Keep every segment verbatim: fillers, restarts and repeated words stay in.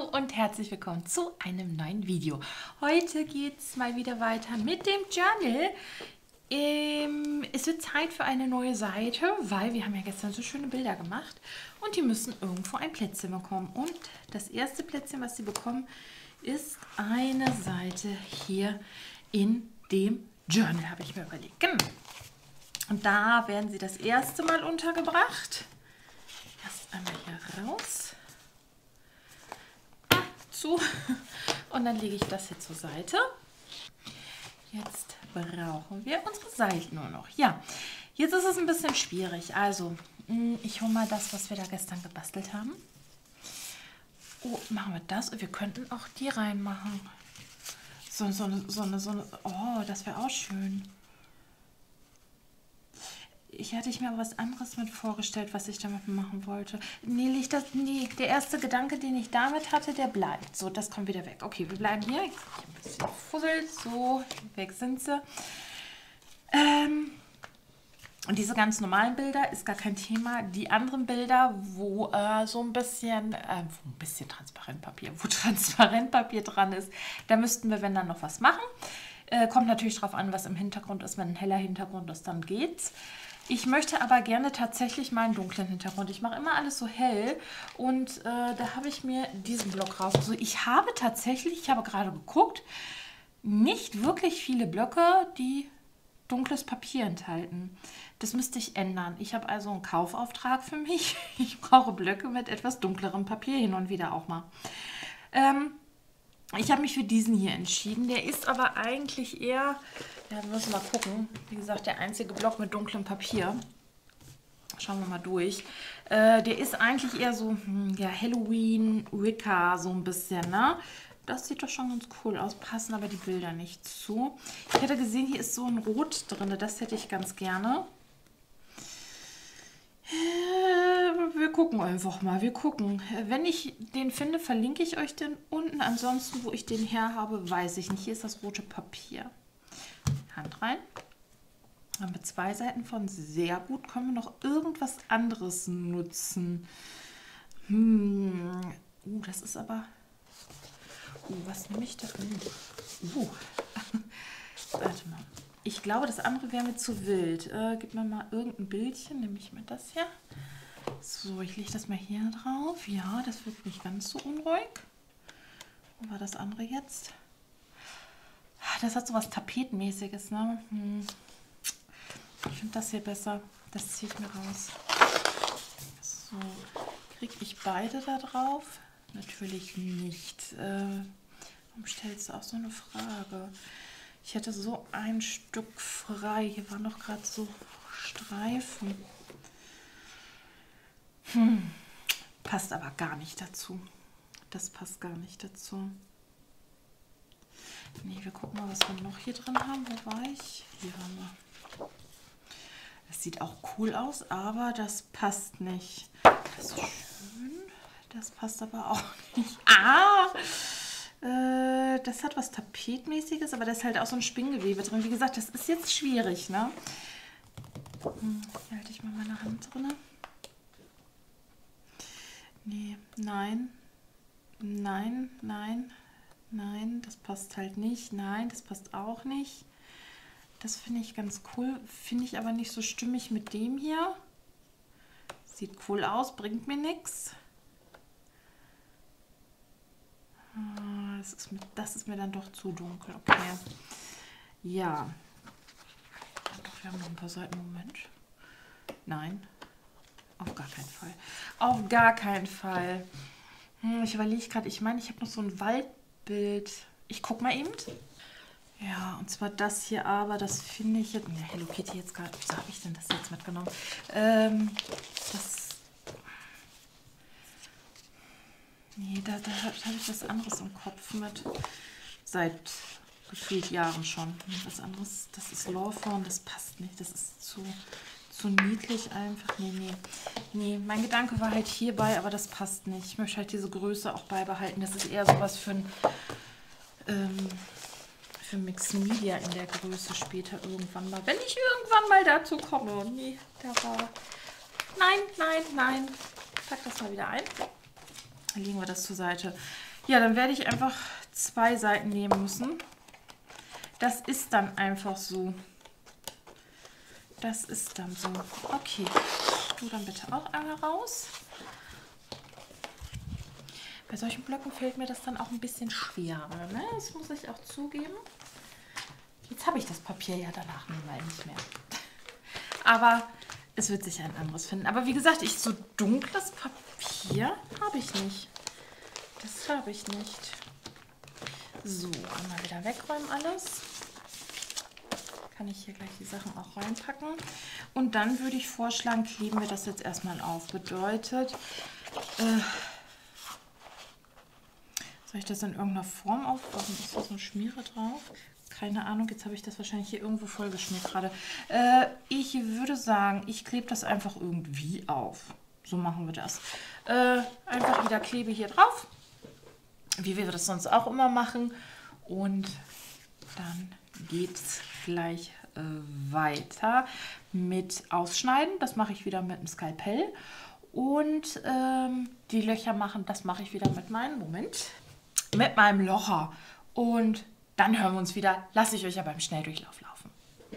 und herzlich willkommen zu einem neuen Video. Heute geht es mal wieder weiter mit dem Journal. Ähm, es wird Zeit für eine neue Seite, weil wir haben ja gestern so schöne Bilder gemacht und die müssen irgendwo ein Plätzchen bekommen. Und das erste Plätzchen, was sie bekommen, ist eine Seite hier in dem Journal, habe ich mir überlegt. Genau. Und da werden sie das erste Mal untergebracht. Erst einmal hier raus. Zu. Und dann lege ich das hier zur Seite. Jetzt brauchen wir unsere Seiten nur noch. Ja, jetzt ist es ein bisschen schwierig. Also, ich hole mal das, was wir da gestern gebastelt haben. Oh, machen wir das. Wir könnten auch die reinmachen. So, so, eine, so, eine, so eine. Oh, das wäre auch schön. Ich hatte ich mir aber was anderes mit vorgestellt, was ich damit machen wollte. Nee, liegt das, nee, der erste Gedanke, den ich damit hatte, der bleibt. So, das kommt wieder weg. Okay, wir bleiben hier. Ich ein bisschen fussel. So, weg sind sie. Ähm, und diese ganz normalen Bilder ist gar kein Thema. Die anderen Bilder, wo äh, so ein bisschen, äh, wo ein bisschen Transparentpapier, wo Transparentpapier dran ist, da müssten wir, wenn dann, noch was machen. Äh, kommt natürlich drauf an, was im Hintergrund ist. Wenn ein heller Hintergrund ist, dann geht's. Ich möchte aber gerne tatsächlich mal einen dunklen Hintergrund. Ich mache immer alles so hell und äh, da habe ich mir diesen Block raus. Also ich habe tatsächlich, ich habe gerade geguckt, nicht wirklich viele Blöcke, die dunkles Papier enthalten. Das müsste ich ändern. Ich habe also einen Kaufauftrag für mich. Ich brauche Blöcke mit etwas dunklerem Papier hin und wieder auch mal. Ähm, Ich habe mich für diesen hier entschieden. Der ist aber eigentlich eher, ja, wir müssen mal gucken. Wie gesagt, der einzige Block mit dunklem Papier. Schauen wir mal durch. Äh, der ist eigentlich eher so, hm, ja, Halloween, Wicca, so ein bisschen, ne? Das sieht doch schon ganz cool aus. Passen aber die Bilder nicht zu. Ich hätte gesehen, hier ist so ein Rot drin. Das hätte ich ganz gerne. Wir gucken einfach mal, wir gucken. Wenn ich den finde, verlinke ich euch den unten. Ansonsten, wo ich den her habe, weiß ich nicht. Hier ist das rote Papier. Hand rein. Haben wir zwei Seiten von. Sehr gut. Können wir noch irgendwas anderes nutzen? Hm. Uh, das ist aber... Uh, was nehme ich da? Uh. uh. Warte mal. Ich glaube, das andere wäre mir zu wild. Äh, gib mir mal irgendein Bildchen. Nehme ich mal das hier. So, ich lege das mal hier drauf. Ja, das wird nicht ganz so unruhig. Wo war das andere jetzt? Das hat so was Tapetenmäßiges, ne? Hm. Ich finde das hier besser. Das ziehe ich mir raus. So, kriege ich beide da drauf? Natürlich nicht. Äh, warum stellst du auch so eine Frage? Ich hätte so ein Stück frei. Hier waren noch gerade so Streifen. Hm. Passt aber gar nicht dazu. Das passt gar nicht dazu. Nee, wir gucken mal, was wir noch hier drin haben. Wo war ich? Hier haben wir. Das sieht auch cool aus, aber das passt nicht. Das ist schön. Das passt aber auch nicht. Ah! Das hat was Tapetmäßiges, aber da ist halt auch so ein Spinngewebe drin. Wie gesagt, das ist jetzt schwierig, ne? Hm, hier halte ich mal meine Hand drin. Nee, nein, nein, nein, nein, das passt halt nicht. Nein, das passt auch nicht. Das finde ich ganz cool, finde ich aber nicht so stimmig mit dem hier. Sieht cool aus, bringt mir nichts. Das ist, mir, das ist mir dann doch zu dunkel. Okay. Ja. Doch, wir haben noch ein paar Seiten. Moment. Nein. Auf gar keinen Fall. Auf gar keinen Fall. Hm, ich überlege gerade, ich meine, ich habe noch so ein Waldbild. Ich gucke mal eben. Ja, und zwar das hier, aber das finde ich jetzt... Ne, Hello Kitty jetzt gerade... Wieso habe ich denn das jetzt mitgenommen? Ähm, das... Nee, da, da habe ich was anderes im Kopf mit. Seit gefühlt Jahren schon. Was anderes, das ist Lawthorn, das passt nicht. Das ist zu, zu niedlich einfach. Nee, nee. Nee, mein Gedanke war halt hierbei, aber das passt nicht. Ich möchte halt diese Größe auch beibehalten. Das ist eher sowas für ein ähm, für Mixed Media in der Größe später irgendwann mal. Wenn ich irgendwann mal dazu komme. Nee, da war... Nein, nein, nein. Pack das mal wieder ein. Dann legen wir das zur Seite. Ja, dann werde ich einfach zwei Seiten nehmen müssen. Das ist dann einfach so. Das ist dann so. Okay, du dann bitte auch einmal raus. Bei solchen Blöcken fällt mir das dann auch ein bisschen schwerer, ne? Das muss ich auch zugeben. Jetzt habe ich das Papier ja danach nun mal nicht mehr. Aber es wird sich ein anderes finden. Aber wie gesagt, ich so dunkles Papier habe ich nicht. Das habe ich nicht. So, einmal wieder wegräumen alles. Kann ich hier gleich die Sachen auch reinpacken. Und dann würde ich vorschlagen, kleben wir das jetzt erstmal auf. Bedeutet, äh, soll ich das in irgendeiner Form auf? Warum ist da so eine Schmiere drauf? Keine Ahnung, jetzt habe ich das wahrscheinlich hier irgendwo vollgeschmiert gerade. Äh, ich würde sagen, ich klebe das einfach irgendwie auf. So machen wir das. Äh, einfach wieder Klebe hier drauf, wie wir das sonst auch immer machen. Und dann geht es gleich äh, weiter mit Ausschneiden. Das mache ich wieder mit dem Skalpell. Und ähm, die Löcher machen, das mache ich wieder mit meinem, Moment, mit meinem Locher. Und dann hören wir uns wieder. Lasse ich euch ja beim Schnelldurchlauf laufen.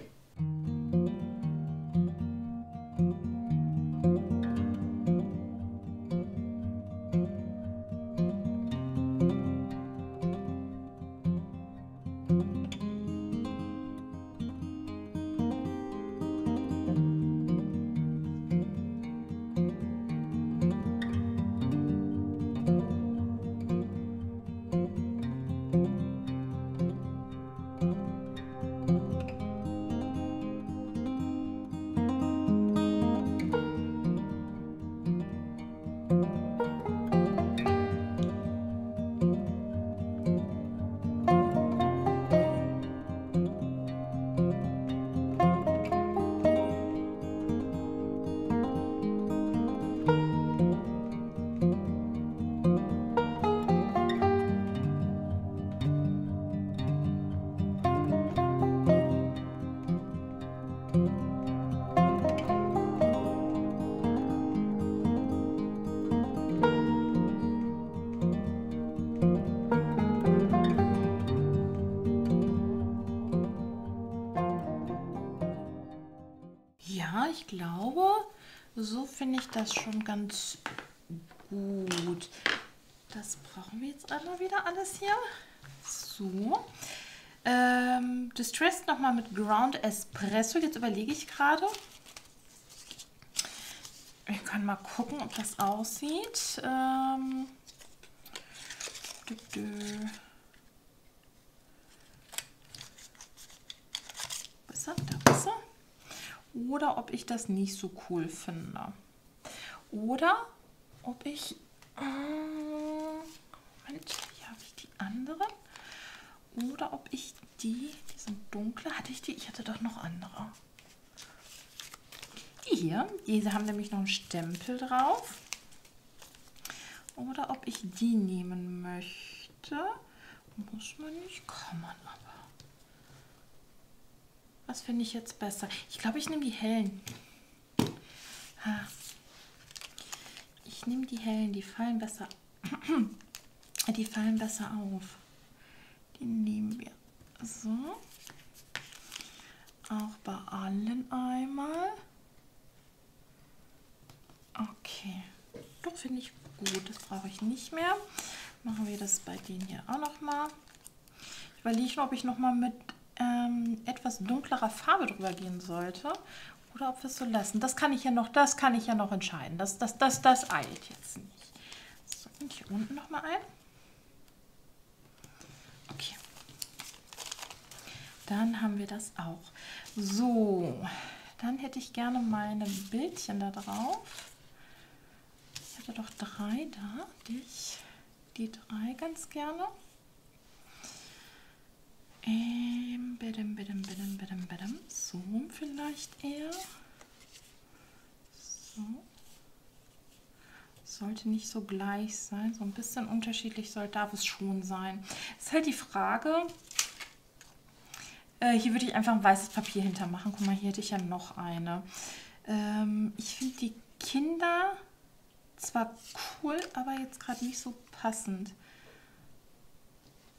Ich glaube, so finde ich das schon ganz gut. Das brauchen wir jetzt einmal wieder alles hier. So. Ähm, Distressed nochmal mit Ground Espresso. Jetzt überlege ich gerade. Ich kann mal gucken, ob das aussieht. Ähm, dü -dü. Besser, da besser. Oder ob ich das nicht so cool finde. Oder ob ich... Äh, Moment, hier habe ich die anderen. Oder ob ich die... Die sind dunkler. Hatte ich die? Ich hatte doch noch andere. Die hier. Diese haben nämlich noch einen Stempel drauf. Oder ob ich die nehmen möchte. Muss man nicht, kann man aber. Was finde ich jetzt besser? Ich glaube, ich nehme die hellen. Ich nehme die hellen, die fallen besser. Die fallen besser auf. Die nehmen wir so. Auch bei allen einmal. Okay. Doch, finde ich gut. Das brauche ich nicht mehr. Machen wir das bei denen hier auch noch mal. Ich überlege, ob ich noch mal mit ähm, etwas dunklerer Farbe drüber gehen sollte oder ob wir es so lassen. Das kann ich ja noch, das kann ich ja noch entscheiden. Das, das, das, das eilt jetzt nicht. So, und hier unten noch mal ein. Okay. Dann haben wir das auch. So, dann hätte ich gerne meine Bildchen da drauf. Ich hatte doch drei da, die, ich, die drei ganz gerne. Ähm, bidim, bidim, bidim, bidim, bidim. So vielleicht eher. So. Sollte nicht so gleich sein. So ein bisschen unterschiedlich soll, darf es schon sein. Ist halt die Frage. Äh, hier würde ich einfach ein weißes Papier hintermachen. Guck mal, hier hätte ich ja noch eine. Ähm, ich finde die Kinder zwar cool, aber jetzt gerade nicht so passend.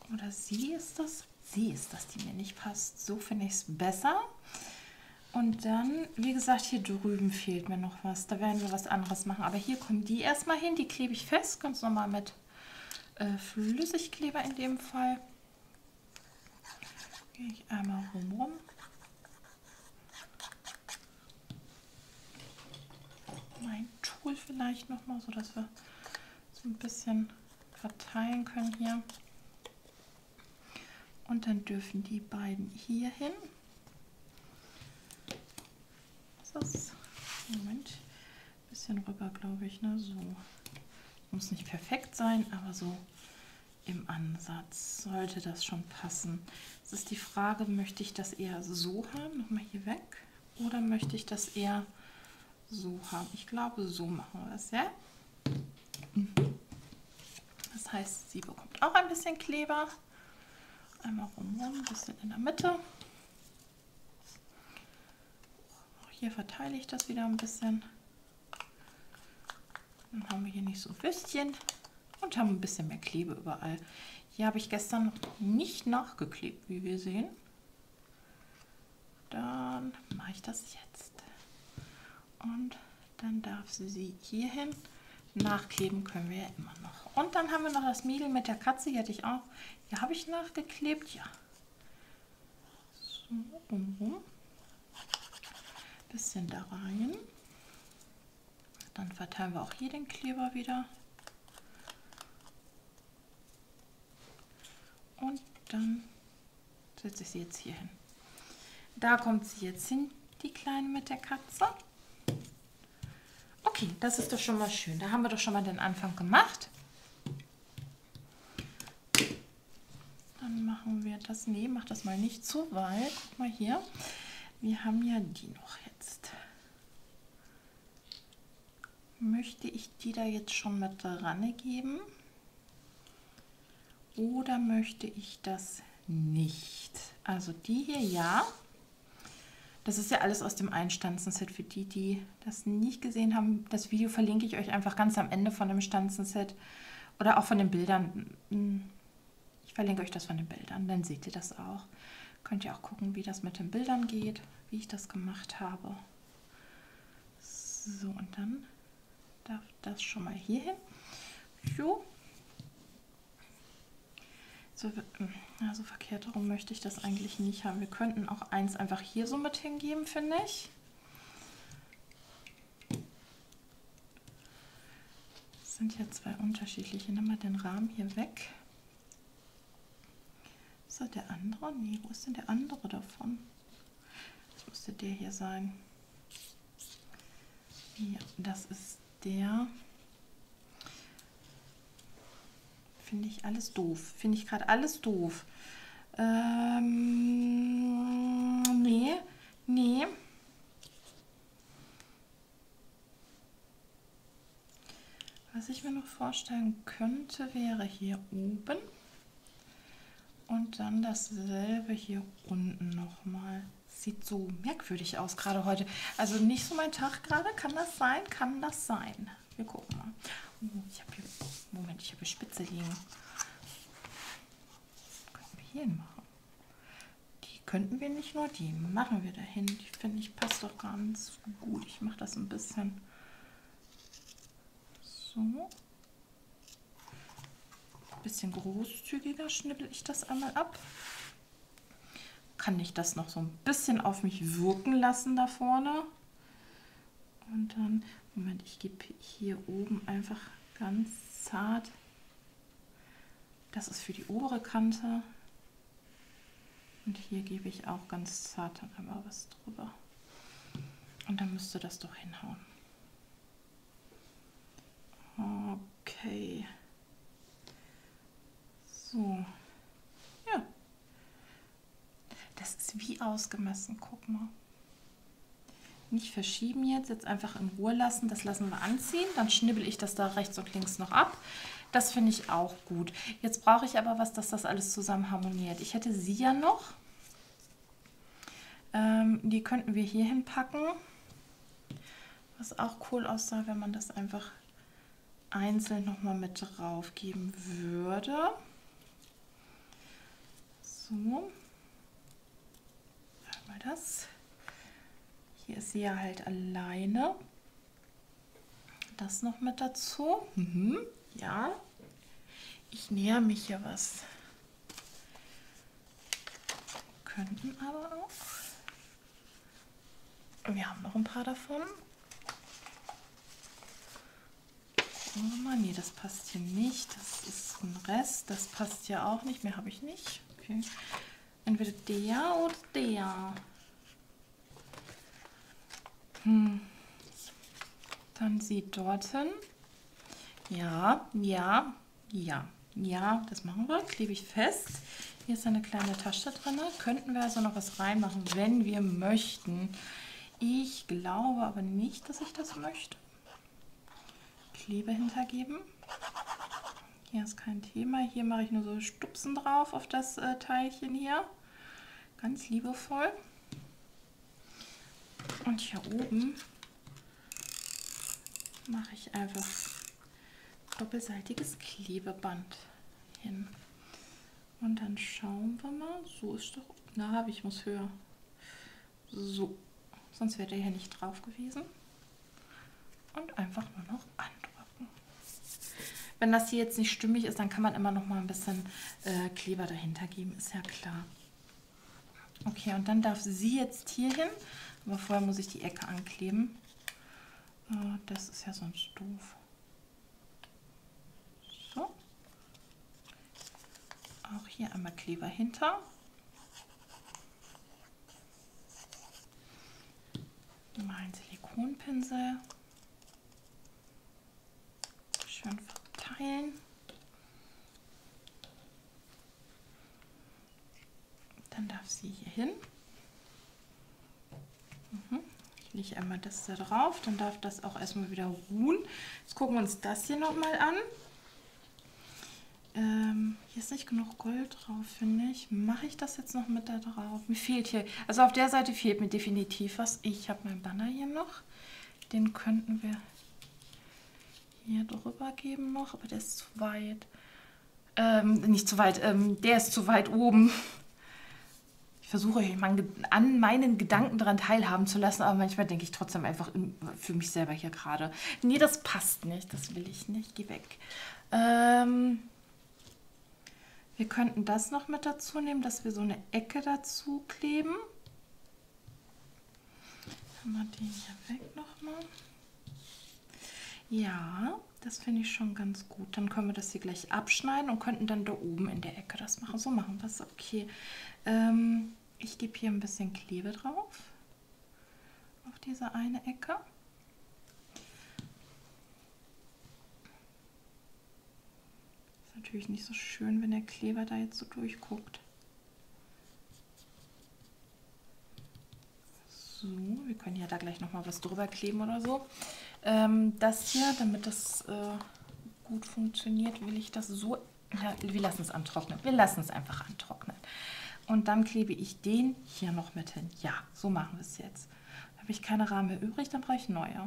Oder sie ist das? Sie ist das, die mir nicht passt. So finde ich es besser. Und dann, wie gesagt, hier drüben fehlt mir noch was. Da werden wir was anderes machen. Aber hier kommen die erstmal hin. Die klebe ich fest. Ganz normal mit äh, Flüssigkleber in dem Fall. Gehe ich einmal rum rum. Mein Tool vielleicht nochmal, so dass wir so ein bisschen verteilen können hier. Und dann dürfen die beiden hier hin. Das Moment, ein bisschen rüber, glaube ich, ne? So. Muss nicht perfekt sein, aber so im Ansatz sollte das schon passen. Es ist die Frage, möchte ich das eher so haben, nochmal hier weg, oder möchte ich das eher so haben? Ich glaube, so machen wir das, ja? Das heißt, sie bekommt auch ein bisschen Kleber. Einmal rum, ein bisschen in der Mitte. Auch hier verteile ich das wieder ein bisschen. Dann haben wir hier nicht so Würstchen und haben ein bisschen mehr Klebe überall. Hier habe ich gestern noch nicht nachgeklebt, wie wir sehen. Dann mache ich das jetzt. Und dann darf sie hier hin. Nachkleben können wir ja immer noch. Und dann haben wir noch das Mädel mit der Katze. Hier hatte ich auch. Hier habe ich nachgeklebt. Ja. So, rum, rum. Bisschen da rein. Dann verteilen wir auch hier den Kleber wieder. Und dann setze ich sie jetzt hier hin. Da kommt sie jetzt hin, die Kleine mit der Katze. Okay, das ist doch schon mal schön. Da haben wir doch schon mal den Anfang gemacht. Dann machen wir das. Nee, mach das mal nicht zu weit. Guck mal hier. Wir haben ja die noch jetzt. Möchte ich die da jetzt schon mit dran geben? Oder möchte ich das nicht? Also die hier, ja. Das ist ja alles aus dem Ein-Stanzen-Set. Für die, die das nicht gesehen haben, das Video verlinke ich euch einfach ganz am Ende von dem Stanzen-Set. Oder auch von den Bildern. Ich verlinke euch das von den Bildern, dann seht ihr das auch. Könnt ihr auch gucken, wie das mit den Bildern geht, wie ich das gemacht habe. So, und dann darf das schon mal hier hin. So. So, also verkehrt herum möchte ich das eigentlich nicht haben. Wir könnten auch eins einfach hier so mit hingeben, finde ich. Das sind ja zwei unterschiedliche. Nimm mal den Rahmen hier weg. Ist das der andere? Nee, wo ist denn der andere davon? Das müsste der hier sein. Ja, das ist der. Finde ich alles doof. Finde ich gerade alles doof. Ähm, nee, nee. Was ich mir noch vorstellen könnte, wäre hier oben und dann dasselbe hier unten nochmal. Sieht so merkwürdig aus gerade heute. Also nicht so mein Tag gerade. Kann das sein? Kann das sein? Wir gucken mal. Oh, ich habe hier, Moment, ich habe hier Spitze liegen. Könnten wir hier hin machen. Die könnten wir nicht nur, die machen wir dahin. Die finde ich passt doch ganz gut. Ich mache das ein bisschen so. Ein bisschen großzügiger schnippel ich das einmal ab. Kann ich das noch so ein bisschen auf mich wirken lassen da vorne. Und dann, Moment, ich gebe hier oben einfach ganz zart. Das ist für die obere Kante. Und hier gebe ich auch ganz zart dann einmal was drüber. Und dann müsste das doch hinhauen. Okay. So. Ja. Das ist wie ausgemessen. Guck mal. Nicht verschieben jetzt, jetzt einfach in Ruhe lassen. Das lassen wir anziehen. Dann schnibbel ich das da rechts und links noch ab. Das finde ich auch gut. Jetzt brauche ich aber was, dass das alles zusammen harmoniert. Ich hätte sie ja noch. Ähm, die könnten wir hier hinpacken. Was auch cool aussah, wenn man das einfach einzeln nochmal mit drauf geben würde. So. Einmal das. Hier ist sie ja halt alleine. Das noch mit dazu. Mhm. Ja. Ich näher mich hier was. Könnten aber auch. Wir haben noch ein paar davon. Oh Mann, nee, das passt hier nicht. Das ist ein Rest. Das passt ja auch nicht. Mehr habe ich nicht. Okay. Entweder der oder der. Hm. Dann sie dorthin. Ja, ja, ja, ja, das machen wir. Klebe ich fest. Hier ist eine kleine Tasche drin. Könnten wir also noch was reinmachen, wenn wir möchten. Ich glaube aber nicht, dass ich das möchte. Klebe hintergeben. Hier ist kein Thema. Hier mache ich nur so Stupsen drauf auf das äh, Teilchen hier. Ganz liebevoll. Und hier oben mache ich einfach doppelseitiges Klebeband hin. Und dann schauen wir mal. So ist doch... Na, habe ich muss höher. So. Sonst wäre der hier nicht drauf gewesen. Und einfach nur noch andrücken. Wenn das hier jetzt nicht stimmig ist, dann kann man immer noch mal ein bisschen äh, Kleber dahinter geben. Ist ja klar. Okay, und dann darf sie jetzt hier hin. Aber vorher muss ich die Ecke ankleben. Äh, das ist ja sonst doof. So. Auch hier einmal Kleber hinter. Mal einen Silikonpinsel. Schön verteilen. Dann darf sie hier hin. Mhm. Ich lege einmal das da drauf, dann darf das auch erstmal wieder ruhen. Jetzt gucken wir uns das hier nochmal an. Ähm, hier ist nicht genug Gold drauf, finde ich. Mache ich das jetzt noch mit da drauf? Mir fehlt hier, also auf der Seite fehlt mir definitiv was. Ich habe meinen Banner hier noch. Den könnten wir hier drüber geben noch, aber der ist zu weit. Ähm, nicht zu weit, ähm, der ist zu weit oben. Ich versuche an meinen Gedanken daran teilhaben zu lassen, aber manchmal denke ich trotzdem einfach für mich selber hier gerade. Nee, das passt nicht, das will ich nicht, geh weg. Ähm, wir könnten das noch mit dazu nehmen, dass wir so eine Ecke dazu kleben. Haben wir den hier weg nochmal. Ja, das finde ich schon ganz gut. Dann können wir das hier gleich abschneiden und könnten dann da oben in der Ecke das machen. So machen wir es, okay. Ähm, ich gebe hier ein bisschen Klebe drauf. Auf diese eine Ecke. Ist natürlich nicht so schön, wenn der Kleber da jetzt so durchguckt. So, wir können ja da gleich noch mal was drüber kleben oder so. Ähm, das hier, damit das äh, gut funktioniert, will ich das so... Ja, wir lassen es antrocknen. Wir lassen es einfach antrocknen. Und dann klebe ich den hier noch mit hin. Ja, so machen wir es jetzt. Habe ich keine Rahmen mehr übrig, dann brauche ich neue.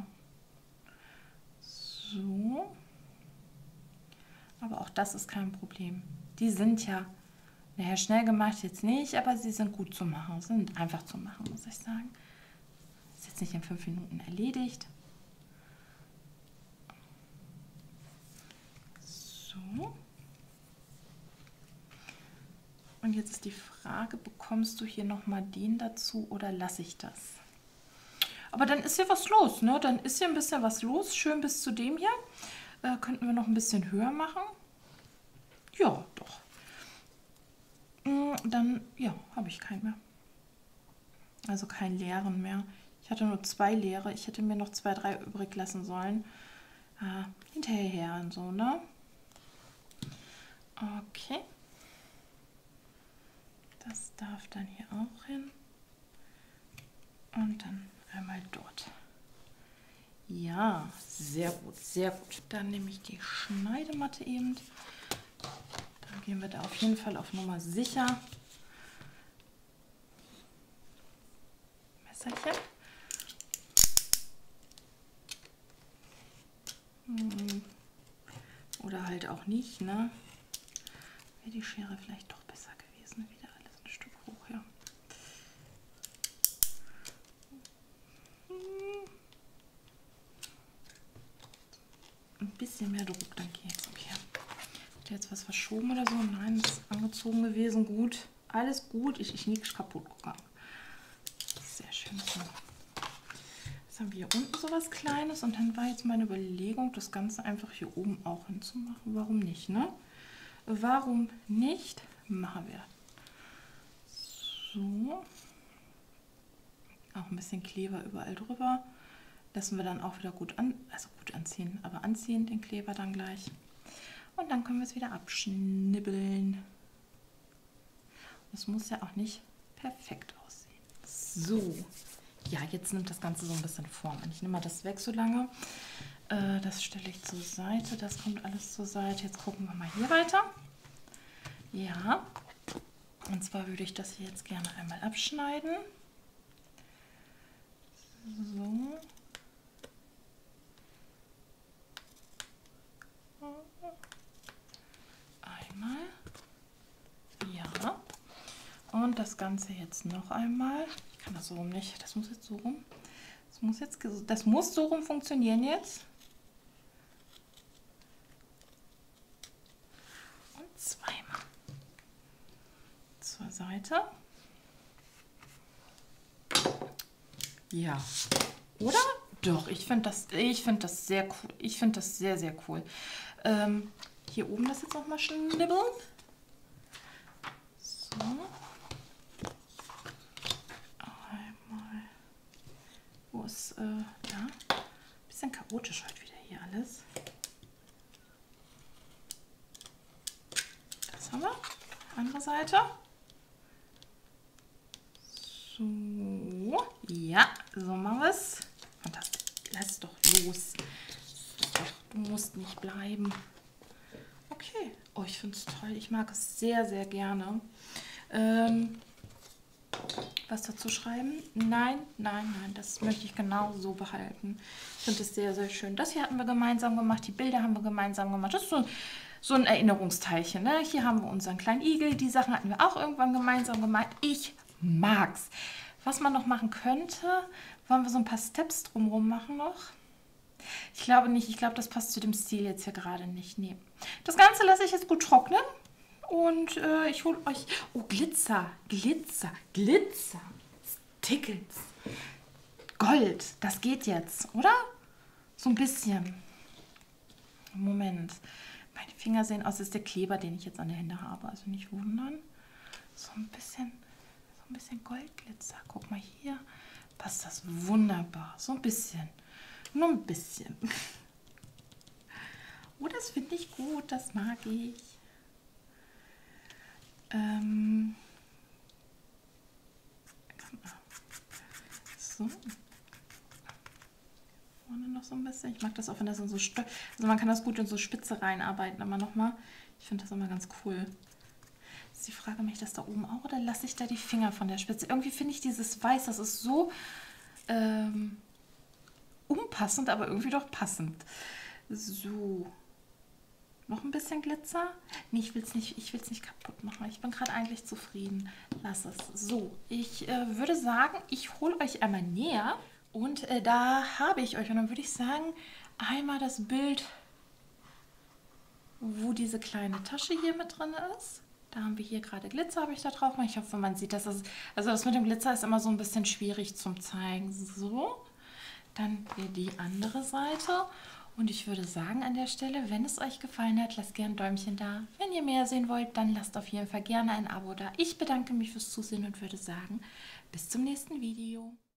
So. Aber auch das ist kein Problem. Die sind ja, naja, schnell gemacht jetzt nicht, aber sie sind gut zu machen. Sind einfach zu machen, muss ich sagen. Ist jetzt nicht in fünf Minuten erledigt. So. Und jetzt ist die Frage, bekommst du hier nochmal den dazu oder lasse ich das? Aber dann ist hier was los, ne? Dann ist hier ein bisschen was los. Schön bis zu dem hier. Äh, könnten wir noch ein bisschen höher machen? Ja, doch. Dann, ja, habe ich keinen mehr. Also keinen leeren mehr. Ich hatte nur zwei leere. Ich hätte mir noch zwei, drei übrig lassen sollen. Äh, hinterher und so, ne? Okay. Das darf dann hier auch hin. Und dann einmal dort. Ja, sehr gut, sehr gut. Dann nehme ich die Schneidematte eben. Dann gehen wir da auf jeden Fall auf Nummer sicher. Messerchen. Oder halt auch nicht, ne? Wäre die Schere vielleicht doch besser gewesen, wieder alles bisschen mehr Druck, dann geht's. Okay. Hat jetzt was verschoben oder so? Nein, das ist angezogen gewesen. Gut. Alles gut. Ich, ich nichts kaputt gegangen. Sehr schön. So. Jetzt haben wir hier unten so was Kleines. Und dann war jetzt meine Überlegung, das Ganze einfach hier oben auch hinzumachen. Warum nicht, ne? Warum nicht? Machen wir. So. Auch ein bisschen Kleber überall drüber. Lassen wir dann auch wieder gut an, also gut anziehen, aber anziehen den Kleber dann gleich. Und dann können wir es wieder abschnibbeln. Das muss ja auch nicht perfekt aussehen. So, ja, jetzt nimmt das Ganze so ein bisschen Form an. Ich nehme mal das weg so lange. Äh, das stelle ich zur Seite, das kommt alles zur Seite. Jetzt gucken wir mal hier weiter. Ja, und zwar würde ich das hier jetzt gerne einmal abschneiden. So. Einmal. Ja. Und das Ganze jetzt noch einmal. Ich kann das so rum nicht. Das muss jetzt so rum. Das muss jetzt, das muss so rum funktionieren jetzt. Und zweimal. Zur Seite. Ja. Oder? Doch, ich finde das, ich finde das sehr cool. Ich finde das sehr, sehr cool. Ähm, hier oben das jetzt noch mal schnibbeln. So. Einmal. Wo ist, äh, da? Bisschen chaotisch heute wieder hier alles. Das haben wir. Andere Seite. So. Ja, so machen wir es. Fantastisch. Lass doch los. Du musst nicht bleiben. Okay. Oh, ich finde es toll. Ich mag es sehr, sehr gerne. Ähm, was dazu schreiben? Nein, nein, nein. Das möchte ich genau so behalten. Ich finde es sehr, sehr schön. Das hier hatten wir gemeinsam gemacht. Die Bilder haben wir gemeinsam gemacht. Das ist so, so ein Erinnerungsteilchen. Ne? Hier haben wir unseren kleinen Igel. Die Sachen hatten wir auch irgendwann gemeinsam gemacht. Ich mag's. Was man noch machen könnte, wollen wir so ein paar Steps drumherum machen noch? Ich glaube nicht. Ich glaube, das passt zu dem Stil jetzt hier gerade nicht. Nee. Das Ganze lasse ich jetzt gut trocknen. Und äh, ich hole euch... Oh, Glitzer, Glitzer, Glitzer. Stickles. Gold. Das geht jetzt, oder? So ein bisschen. Moment. Meine Finger sehen aus, das ist der Kleber, den ich jetzt an der Hände habe. Also nicht wundern. So ein bisschen... Ein bisschen Goldglitzer. Guck mal hier. Passt das wunderbar. So ein bisschen. Nur ein bisschen. Oh, das finde ich gut. Das mag ich. Ähm. So. Vorne noch so ein bisschen. Ich mag das auch, wenn das in so... Also man kann das gut in so Spitze reinarbeiten. Aber nochmal. Ich finde das immer ganz cool. Ist die Frage, mache ich das da oben auch oder lasse ich da die Finger von der Spitze? Irgendwie finde ich dieses Weiß, das ist so ähm, unpassend, aber irgendwie doch passend. So. Noch ein bisschen Glitzer? Nee, ich will es nicht, ich will's nicht kaputt machen. Ich bin gerade eigentlich zufrieden. Lass es. So, ich äh, würde sagen, ich hole euch einmal näher. Und äh, da habe ich euch, und dann würde ich sagen, einmal das Bild, wo diese kleine Tasche hier mit drin ist. Da haben wir hier gerade Glitzer, habe ich da drauf. Ich hoffe, man sieht das. Also das mit dem Glitzer ist immer so ein bisschen schwierig zum Zeigen. So, dann hier die andere Seite. Und ich würde sagen an der Stelle, wenn es euch gefallen hat, lasst gerne ein Däumchen da. Wenn ihr mehr sehen wollt, dann lasst auf jeden Fall gerne ein Abo da. Ich bedanke mich fürs Zusehen und würde sagen, bis zum nächsten Video.